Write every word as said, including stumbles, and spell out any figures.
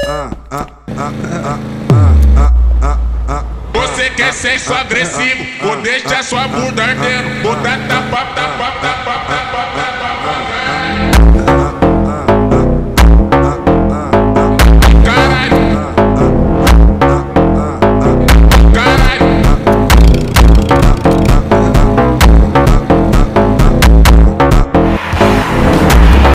Você quer sexo agressivo, vou deixar sua bunda ardendo. Vou dar tapa, tapa, tapa, tapa.